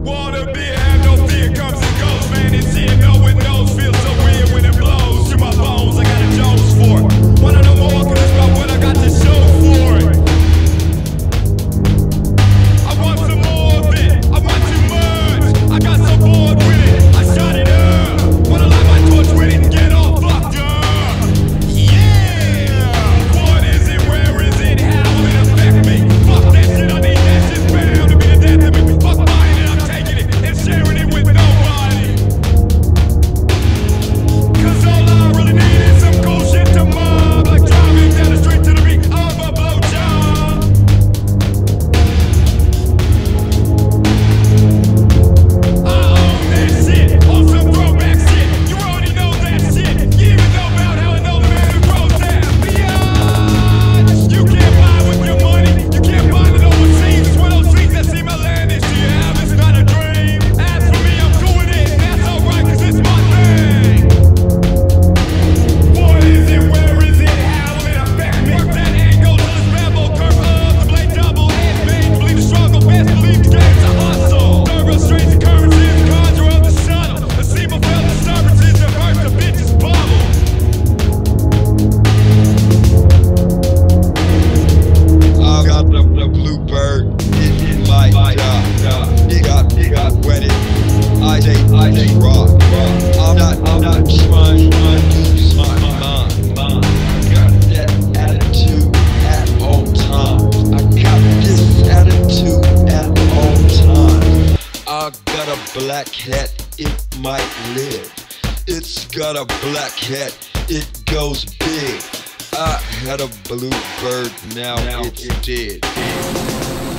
Wanna be, have no fear, comes and goes, man. It's here, no one knows. Feels so weird when it blows to my bones. I got a Jones for it. Wanna know more, cause it's about what I got to show for it. I want some more of it, I want too much. I got so bored with it, I shot it up. Wanna light my torch with it and get all fucked up. Yeah! What is it, where is it, how will it affect me? Fuck that shit, I need that shit bound to be the death of me. Fuck buying it, I'm taking it and sharing it with nobody. Cause all I really need is some cool shit to mob. Like driving down the street to the beat of a blowjob. I own that shit, on some throwback shit. You already know that shit. You even know about how I know the man who grows that beyond. You can't buy with your money, you can't find it overseas. It's one of those streets that seem outlandish to you. Have it's not a dream. As for me, I'm doing it, and that's alright, cause it's my thing. What is it, where is it, how will it affect me? Work that angle till it's rebel, curve up, the blade double, head bang, believe the struggle, best believe the game's a hustle. Nerve strange occurrences, conjure of the shuttle. The seaman felt disturbances that burst the bitch's bubble. I got the bluebird in my job. It got wetted. I say rock. I'm not trying to lose my mind. I got that attitude at all times. I got this attitude at all times. I got a black hat, it might live. It's got a black hat, it goes big. I had a bluebird, now it's dead.